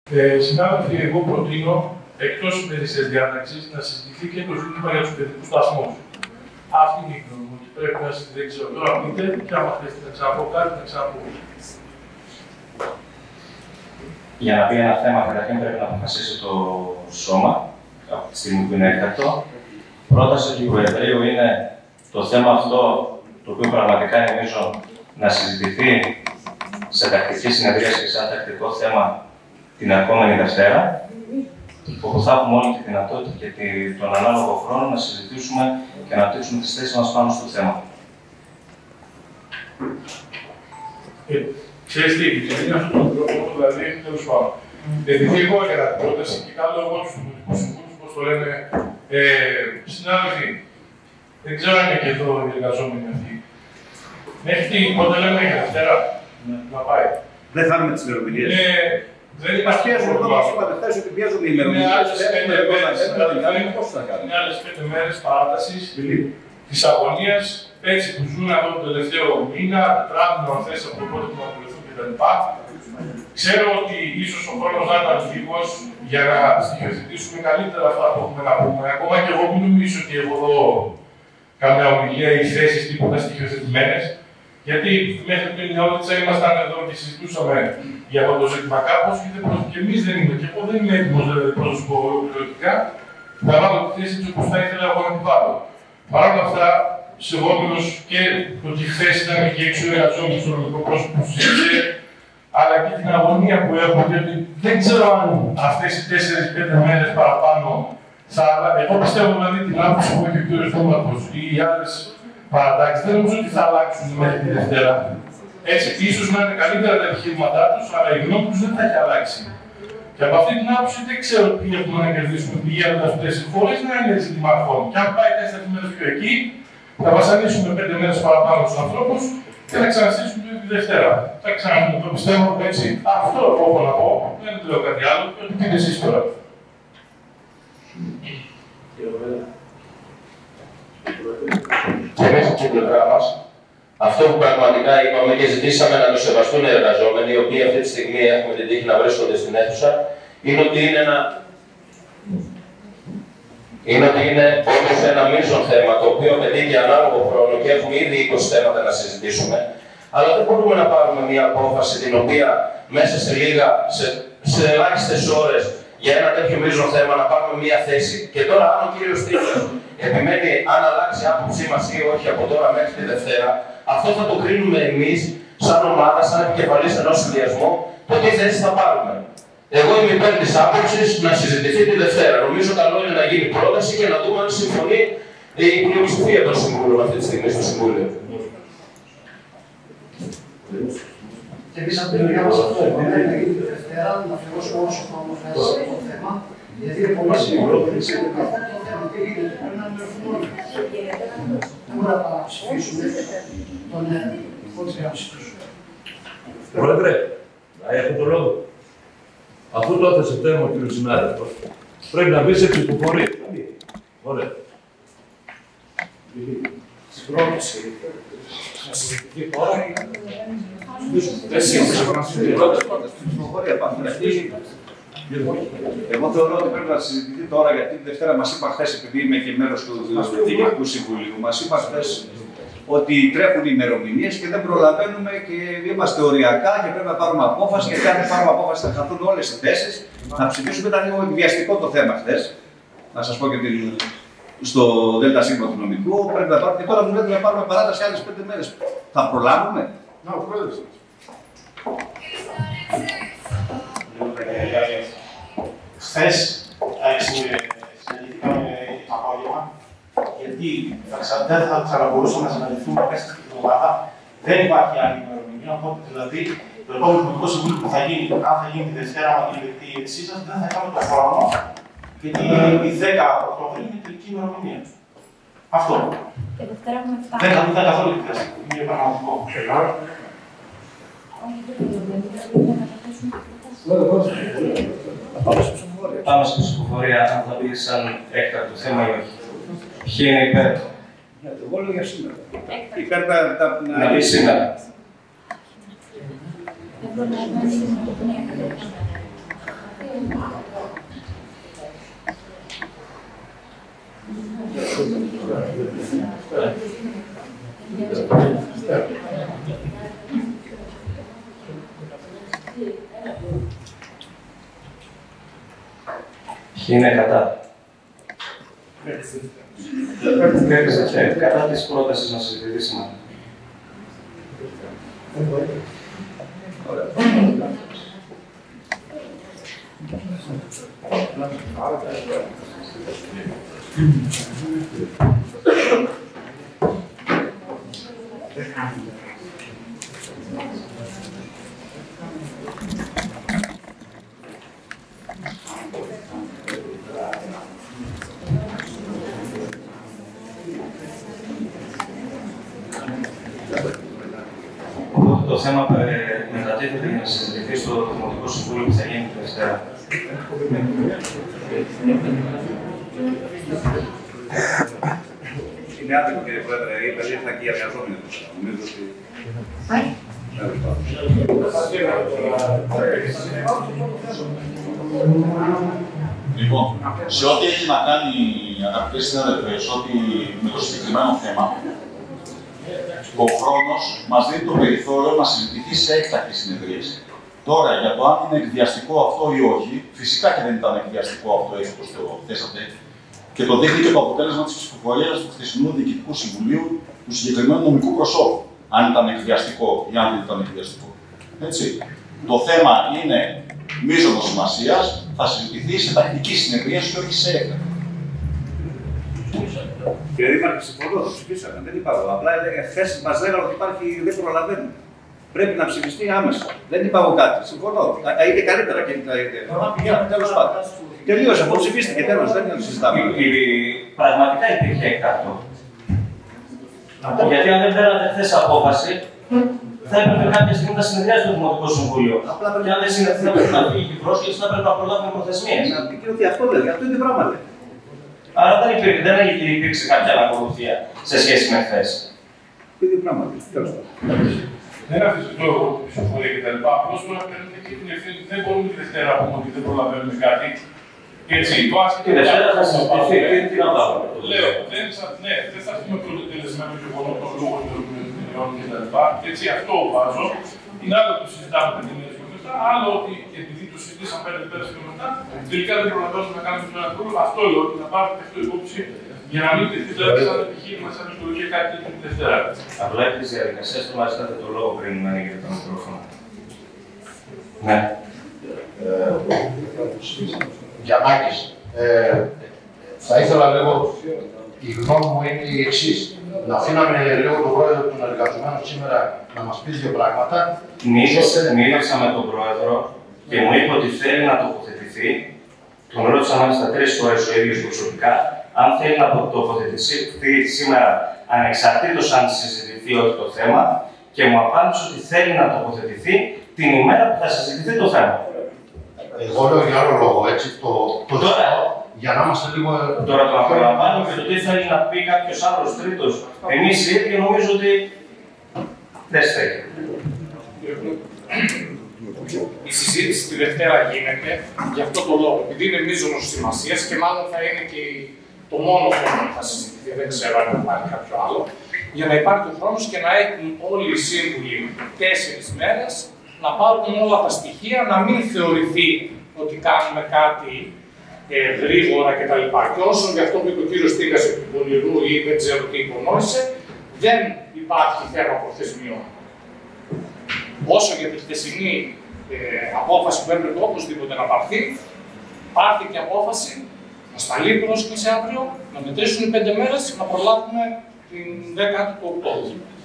Συνάδελφοι, εγώ προτείνω εκτός της ημερήσιας διάταξης να συζητηθεί και το ζήτημα για τους παιδικούς σταθμούς. Αυτή είναι η γνώμη μου και πρέπει να συζητήσω τώρα. Πείτε, και άμα θέλετε να ξαναπώ κάτι, να ξαναπώ. Για να πει ένα θέμα, καταρχήν πρέπει να αποφασίσει το σώμα, από τη στιγμή που είναι έκτακτο. Πρόταση του Προεδρείου είναι το θέμα αυτό, το οποίο πραγματικά νομίζω να συζητηθεί σε τακτική συνεδρίαση και σε ένα τακτικό θέμα την ερχόμενη Δευτέρα, όπου θα έχουμε όλη τη δυνατότητα και τον ανάλογο χρόνο να συζητήσουμε και να αναπτύξουμε τις θέσεις μας πάνω στο θέμα. Ξέρεις τι, είναι αυτόν τον τρόπο, δηλαδή, τέλος πάντων. Επειδή εγώ έκανα την πρόταση και κάνω εγώ τους δημοτικούς συμβούλους, πώς το λέμε, συνάδελφοι, δεν ξέρω αν είναι και εδώ οι εργαζόμενοι αυτοί. Μέχρι πότε λέμε για Δευτέρα, να πάει. Δεν θα είναι με τις ημερομηνίες. Δεν υπάρχει πρόβλημα. Μας είπατε χθες ότι πιέζουν οι ημερομηνίες. Είναι άλλες 5 μέρες παράτασης της αγωνίας, έτσι που ζουν αυτό το τελευταίο μήνα, τετράμινο αν θες από πότε που ακολουθούν κτλ. Ξέρω ότι ίσως ο χρόνος να ήταν λίγος για να στοιχειοθετήσουμε καλύτερα αυτά που έχουμε να πούμε. Ακόμα και εγώ μην νομίζω ότι έχω εδώ καμιά ομιλία ή θέσεις τίποτα στοιχειοθετημένες. Γιατί μέχρι πριν νεότητα ήμασταν εδώ και συζητούσαμε για αυτό το ζήτημα κάπως και εμείς δεν είμαι. Και εγώ δεν είμαι έτοιμος προσωπικά να βάλω τη θέση του όπως θα ήθελα εγώ να την βάλω. Παρ' όλα αυτά, σεβόμενος και το ότι χθες ήταν και έξω εργαζόμενοι στο νομικό πρόσωπο που συζήτησε, αλλά και την αγωνία που έχω, γιατί δεν ξέρω αν αυτές οι 4-5 μέρες παραπάνω θα αλλάξουν. Εγώ πιστεύω δηλαδή την άποψη που έχει ο κ. Θώματος ή οι άλλες παρατάξεις, δεν νομίζω ότι θα αλλάξουν μέχρι τη Δευτέρα. Έτσι, ίσως να είναι καλύτερα τα επιχειρήματά τους, αλλά η γνώμη τους δεν θα έχει αλλάξει. Και από αυτή την άποψη δεν ξέρω τι έχουμε να κερδίσουμε πηγαίνοντας αυτές τις χώρες να είναι ζήτημα αρχών. Και αν πάει 4 μέρες πιο εκεί, θα βασανίσουμε 5 μέρες παραπάνω στους ανθρώπους και θα ξαναστήσουμε τη Δευτέρα. Θα ξαναπούμε, το πιστεύω έτσι. Αυτό έχω να πω, δεν λέω κάτι άλλο, και ό,τι πείτε εσείς τώρα. Και εμείς από την πλευρά μας, αυτό που πραγματικά είπαμε και ζητήσαμε να το σεβαστούν οι εργαζόμενοι, οι οποίοι αυτή τη στιγμή έχουμε την τύχη να βρίσκονται στην αίθουσα, είναι ότι είναι όντως ένα μείζον θέμα, το οποίο απαιτεί και ανάλογο χρόνο και έχουμε ήδη 20 θέματα να συζητήσουμε. Αλλά δεν μπορούμε να πάρουμε μια απόφαση την οποία μέσα σε ελάχιστες ώρες για ένα τέτοιο μείζον θέμα να πάρουμε μια θέση. Και τώρα, αν ο κύριος Τρίκος επιμένει αν αλλάξει άποψή μας ή όχι από τώρα μέχρι τη Δευτέρα, αυτό θα το κρίνουμε εμείς, σαν ομάδα, σαν επικεφαλής ενός συνδυασμού, το τι θέση θα πάρουμε. Εγώ είμαι υπέρ της άποψης να συζητηθεί τη Δευτέρα. Νομίζω καλό είναι να γίνει πρόταση και να δούμε αν συμφωνεί η πλειοψηφία των συμβούλων αυτή τη στιγμή στο Συμβούλιο. Και εμείς από την πλευρά μας αυτό είπαμε, να γίνει τη Δευτέρα, να αφιερώσουμε όσο χρόνο χρειάζεται το θέμα, γιατί είναι πολύ σημαντικό. Αυτό το θέμα τι γίνεται, πρέπει να ενημερωθούμε όλοι. Δεν μπορούμε να παραψηφίσουμε τον χωρίς να ψηφίσουμε. Πρόεδρε, να έχω το λόγο. Αφού το έθεσε θέμα ο κ. συνάδελφος, πρέπει να μπει σε ψηφοφορία. Ωραία. Στην πρόταση, να συζητηθεί τώρα ή εγώ θεωρώ ότι πρέπει να συζητηθεί τώρα, γιατί τη Δευτέρα μας είπα χθες, επειδή είμαι και μέρος του Διοικητικού Συμβουλίου, μας είπα χθες ότι τρέχουν οι ημερομηνίες και δεν προλαβαίνουμε και είμαστε οριακά και πρέπει να πάρουμε απόφαση. Γιατί αν δεν πάρουμε απόφαση θα χαθούν όλες οι θέσεις. Να ψηφίσουμε, ήταν λίγο βιαστικό το θέμα χθες. Να σας πω και στο ΔΣ του νομικού. Πρέπει να πάρουμε και τώρα μου λέτε να πάρουμε παράταση άλλες 5 μέρες. Θα προλάβουμε. Να, ο πρόεδρος. Χθες συναντηθήκαμε το απόγευμα, γιατί δεν θα ξαναμπορούσαμε να συναντηθούμε μέσα στην εβδομάδα. Δεν υπάρχει άλλη ημερομηνία, οπότε δηλαδή το επόμενο Υπουργικό Συμβούλιο που θα γίνει, αν θα γίνει τη Δευτέρα με την ειδική σας, δεν θα είχαμε το χρόνο, γιατί η 10 Οκτωβρίου είναι η τελική ημερομηνία. Αυτό. Δεν θα ήταν καθόλου εκτέλεση. Είναι πραγματικό. Πάμε στην ψηφοφορία, αν θα μπει σαν έκτακτο θέμα ή όχι. Ποιοι είναι υπέρ? Εγώ λέω για σήμερα. Υπέρ να μπει σήμερα. Ποιοι είναι κατά? Κατά της πρότασης να συζητηθεί σήμερα. Το θέμα μετατίθεται για να συζητηθεί στο Δημοτικό Συμβούλιο που θα γίνει τη Δευτέρα. Είναι άδικο, κύριε Πρόεδρε, είπε ότι θα και οι εργαζόμενοι. Νομίζω ότι. Λοιπόν, σε ό,τι έχει να κάνει, αγαπητοί συνάδελφοι, με το συγκεκριμένο θέμα, ο χρόνος μας δίνει το περιθώριο να συζητηθεί σε έκτακτη συνεδρίαση. Τώρα, για το αν είναι εκβιαστικό αυτό ή όχι, φυσικά και δεν ήταν εκβιαστικό αυτό έτσι όπως το θέσατε. Και το δείχνει και το αποτέλεσμα της ψηφοφορίας του χθεσινού Διοικητικού Συμβουλίου του συγκεκριμένου νομικού προσώπου. Αν ήταν εκβιαστικό ή αν δεν ήταν εκβιαστικό. Έτσι. Το θέμα είναι μείζωνος σημασίας, θα συζητηθεί σε τακτική συνεδρίαση και όχι σε έκτακτη. Κύριε Δήμαρχε, συμφωνώ, το ψηφίσαμε. Δεν είπα εγώ. Απλά χθες μας λέγανε ότι υπάρχει, δεν προλαβαίνουμε. Πρέπει να ψηφιστεί άμεσα. Δεν είπα εγώ κάτι. Συμφωνώ. Είναι καλύτερα και τέλος πάντων. Τελείωσε, αφού ψηφίστηκε τέλος. Δεν είναι συζητάμε. Πραγματικά υπήρχε έκτακτο. Γιατί αν δεν πέρατε χθες απόφαση, θα έπρεπε κάποια στιγμή να συνεδριάσει το Δημοτικό Συμβούλιο. Και αν δεν συνεδριάσει, θα πρέπει να φύγει η πρόσκληση, θα πρέπει να προλάβουμε προθεσμίες. Να πει και ότι αυτό λέει, αυτό είναι πράγμα. Άρα δεν υπήρξε κάποια ανακολουθία σε σχέση με χθες. Είναι πράγμα. Τέλος πάντων. Δεν αφισβητώ την ψηφοφορία κτλ. Απλώς πρέπει να παίρνουμε και την ευθύνη. Δεν μπορούμε τη Δευτέρα να πούμε ότι δεν προλαβαίνουμε κάτι. Έτσι, το άσχετο. Τη Δευτέρα θα συζητηθεί. Τι να πάρουμε. Λέω, δεν θα έχουμε προτελεσμένο γεγονό των λόγων των ευθυνών κτλ. Έτσι, αυτό βάζω. Είναι άλλο το συζητάμε με την και μετά, άλλο ότι επειδή το συζητήσαμε πέρα και μετά, τελικά δεν προλαβαίνουμε να κάνουμε τον ένα αυτό λέω ότι να πάρετε αυτό υπόψη για να μην τεθεί δηλαδή σαν επιχείρημα, σαν μυστολογία κάτι τέτοιο τη Δευτέρα. Απλά επί της διαδικασίας του μας ζητάτε το λόγο πριν να ανοίγετε το μικρόφωνο. Ναι. Γιαννάκης, θα ήθελα λίγο, η γνώμη μου είναι η εξής. Να αφήναμε λίγο τον πρόεδρο των εργαζομένων σήμερα να μας πει δύο πράγματα. Μίλησα με τον πρόεδρο και μου είπε ότι θέλει να τοποθετηθεί. Τον ρώτησα μάλιστα 3 φορές ο ίδιος προσωπικά, αν θέλει να τοποθετηθεί σήμερα ανεξαρτήτως αν συζητηθεί όχι το θέμα, και μου απάντησε ότι θέλει να τοποθετηθεί την ημέρα που θα συζητηθεί το θέμα. Εγώ λέω για άλλο λόγο, έτσι, τώρα, για να είμαστε λίγο... Τώρα το απολαμβάνω και το τι θέλει να πει κάποιος άλλος τρίτος. Εμείς οι ίδιοι νομίζω ότι δεν στέκει. Η συζήτηση τη Δευτέρα γίνεται για αυτό το λόγο, επειδή είναι μείζωνος σημασίας και μάλλον θα είναι και το μόνο θέμα που θα συζητηθεί, δεν ξέρω αν θα πάρει κάποιο άλλο, για να υπάρχει ο χρόνος και να έχουν όλοι οι σύμβουλοι 4 μέρες να πάρουν όλα τα στοιχεία, να μην θεωρηθεί ότι κάνουμε κάτι γρήγορα κτλ. Και όσο για αυτό που είπε ο κύριος Τίγας επί του Πονηρού ή δεν ξέρω τι υπονόησε, δεν υπάρχει θέμα προθεσμιών. Όσο για τη χθεσινή απόφαση που έπρεπε οπωσδήποτε να πάρθει, πάρθηκε απόφαση να σταλεί πρόσκληση αύριο, να μετρήσουν οι 5 μέρες, να προλάβουμε την 10η του Οκτώβρη.